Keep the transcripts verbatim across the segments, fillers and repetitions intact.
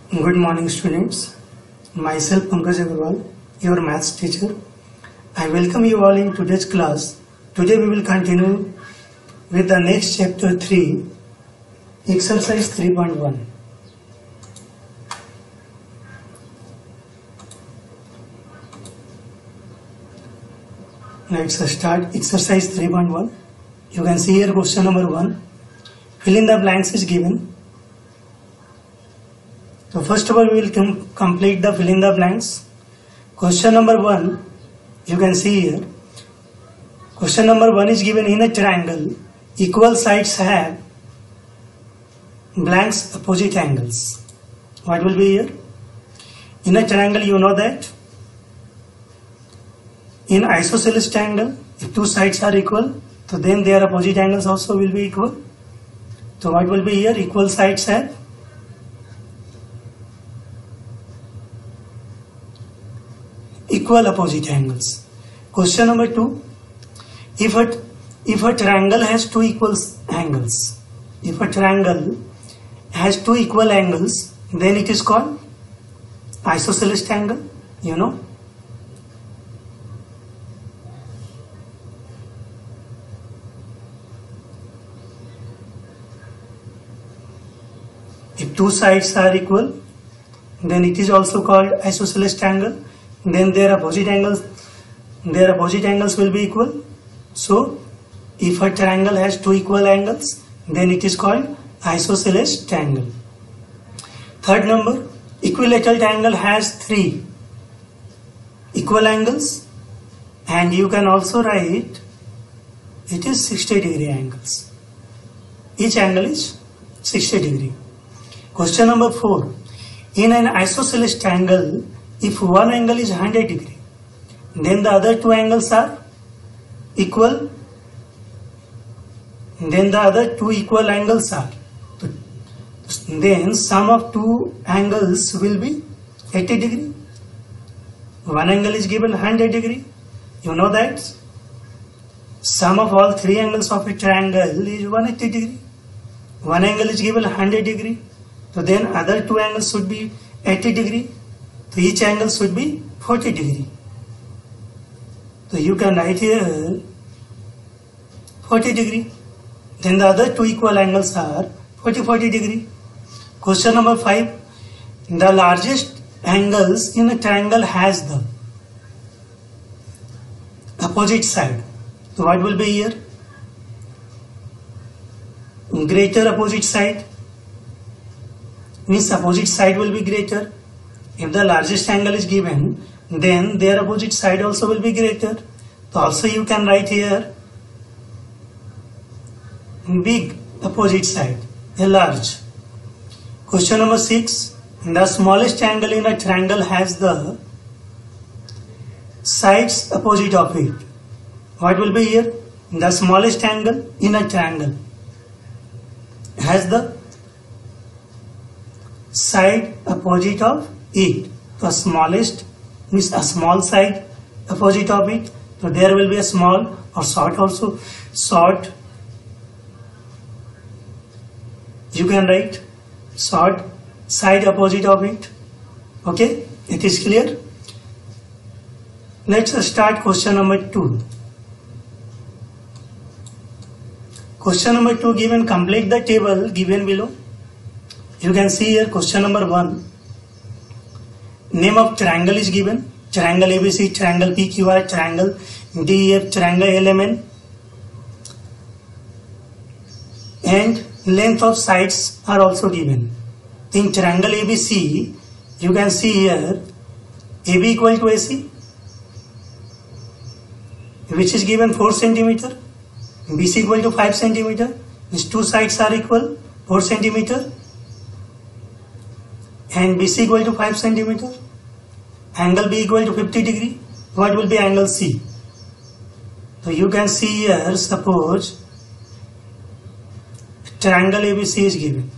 Good morning, students. Myself Pankaj Agarwal, your maths teacher. I welcome you all in today's class. Today we will continue with the next chapter three, exercise three point one. Let's start exercise three point one. You can see here question number one. Fill in the blanks is given. So first of all, we will com complete the fill in the blanks. Question number one, you can see here. Question number one is given in a triangle. Equal sides have blanks opposite angles. What will be here? In a triangle, you know that in isosceles triangle, if two sides are equal, so then their opposite angles also will be equal. So what will be here? Equal sides have equal opposite angles. Question number two, if a, if a triangle has two equal angles, if a triangle has two equal angles, then it is called isosceles triangle, you know. If two sides are equal, then it is also called isosceles triangle. Then their opposite angles, their opposite angles will be equal. So, if a triangle has two equal angles, then it is called isosceles triangle. Third number, equilateral triangle has three equal angles, and you can also write it is sixty degree angles. Each angle is sixty degree. Question number four, in an isosceles triangle, if one angle is one hundred degree, then the other two angles are equal. Then the other two equal angles are. Then sum of two angles will be eighty degree. One angle is given one hundred degree. You know that sum of all three angles of a triangle is one hundred eighty degree. One angle is given one hundred degree. So then other two angles should be eighty degree. So each angle should be forty degree. So you can write here forty degree. Then the other two equal angles are forty forty degree. Question number five. The largest angles in a triangle has the opposite side. So what will be here? Greater opposite side. Means opposite side will be greater. If the largest angle is given, then their opposite side also will be greater. So also you can write here big opposite side, a large. Question number six. The smallest angle in a triangle has the sides opposite of it. What will be here? The smallest angle in a triangle has the side opposite of it. The smallest means a small side opposite of it. So there will be a small or short also. Short, you can write short side opposite of it. Okay, it is clear. Let's start question number two. Question number two given, complete the table given below. You can see here question number one. Name of triangle is given. Triangle A B C, triangle P Q R, triangle D E F, triangle L M N. And length of sides are also given. In triangle A B C, you can see here A B equal to A C, which is given four centimeter. B C equal to five centimeter. These two sides are equal, four centimeter. And B C equal to five centimeter. Angle B equal to fifty degree. What will be angle C? So you can see here, suppose triangle A B C is given.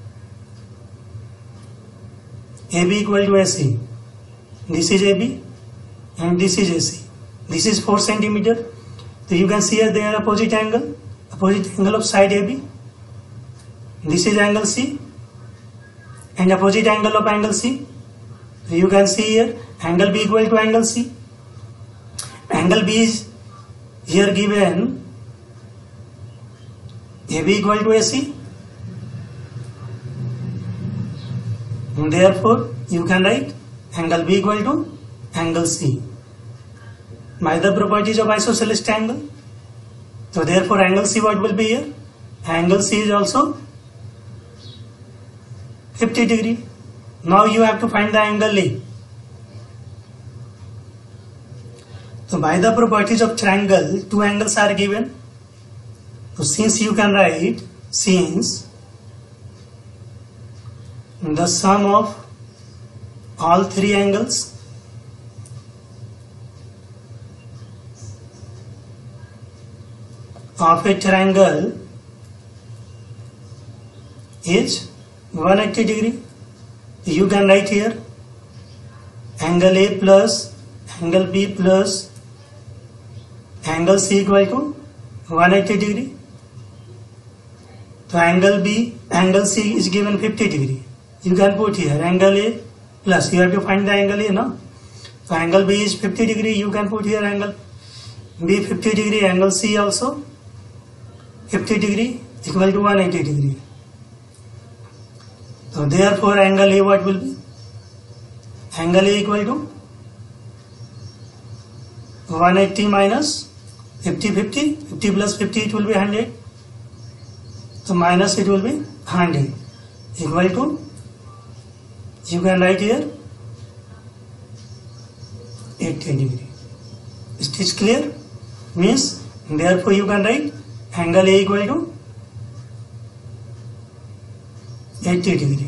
A B equal to A C. This is A B and this is A C. This is four centimeter. So you can see here their opposite angle. Opposite angle of side A B. This is angle C. and opposite angle of angle C. So you can see here angle B equal to angle C. Angle B is here given A B equal to A C. Therefore, you can write angle B equal to angle C by the properties of isosceles triangle. So therefore, angle C what will be here? Angle C is also fifty degree. Now you have to find the angle A. So by the properties of triangle, two angles are given. So since you can write, since the sum of all three angles of a triangle is one hundred eighty degree. You can write here angle A plus angle B plus angle C equal to one hundred eighty degree. So angle B, angle C is given fifty degree. You can put here angle A plus, you have to find the angle A, no? So angle B is fifty degree, you can put here angle B fifty degree, angle C also fifty degree equal to one hundred eighty degree. So therefore angle A what will be? Angle A equal to one hundred eighty minus fifty, fifty, fifty plus fifty, it will be one hundred. So minus it will be one hundred equal to, you can write here eighty degree. Is this clear? Means therefore you can write angle A equal to eighty degree.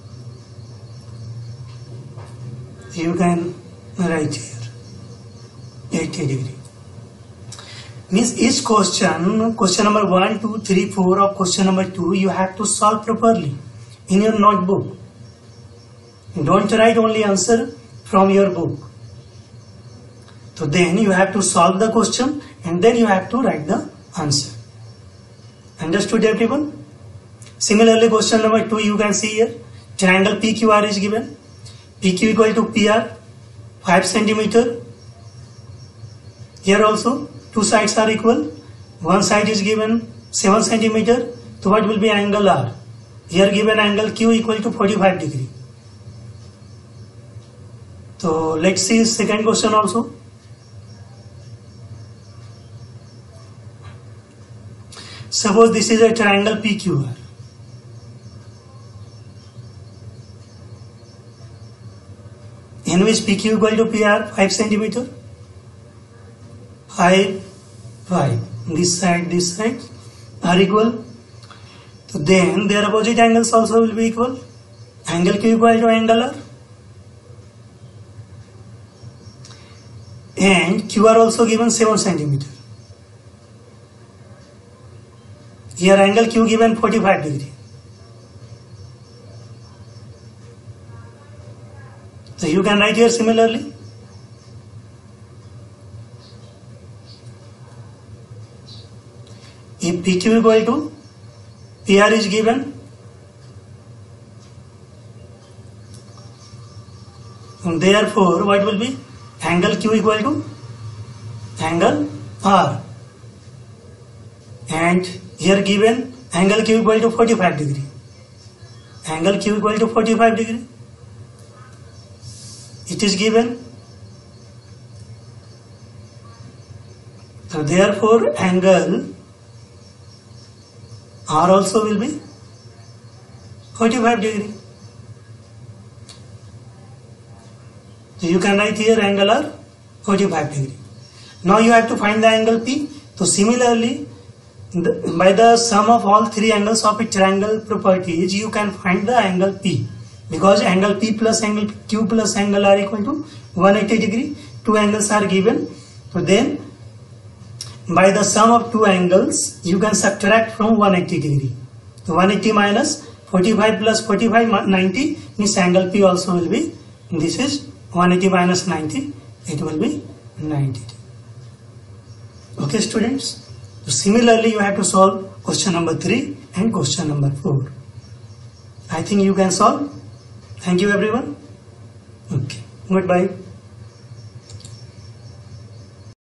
You can write here eighty degree. Means each question, question number one, two, three, four or question number two, you have to solve properly in your notebook. Don't write only answer from your book. So then you have to solve the question and then you have to write the answer. Understood everyone? Similarly, question number two, you can see here triangle P Q R is given. P Q equal to P R, five centimeter. Here also two sides are equal. One side is given seven centimeter. So what will be angle R? Here given angle Q equal to forty-five degree. So let's see second question also. Suppose this is a triangle P Q R. In which P Q equal to P R five centimeter. five, five. This side, this side are equal. So then their opposite angles also will be equal. Angle Q equal to angle R. And Q R also given seven centimeter. Here angle Q given forty-five degree. So you can write here similarly. If P Q equal to P R is given, and therefore what will be? Angle Q equal to angle R. And here given angle Q equal to forty-five degree. Angle Q equal to forty-five degree. It is given. So therefore angle R also will be forty-five degree. So you can write here angle R forty-five degree. Now you have to find the angle P. So similarly, the, by the sum of all three angles of a triangle properties, you can find the angle P. Because angle P plus angle Q plus angle R equal to one hundred eighty degree. Two angles are given. So then by the sum of two angles, you can subtract from one hundred eighty degree. So one hundred eighty minus forty-five plus forty-five, ninety means angle P also will be, this is one hundred eighty minus ninety, it will be ninety. Okay students. So similarly you have to solve question number three and question number four. I think you can solve Thank you everyone. Okay, goodbye.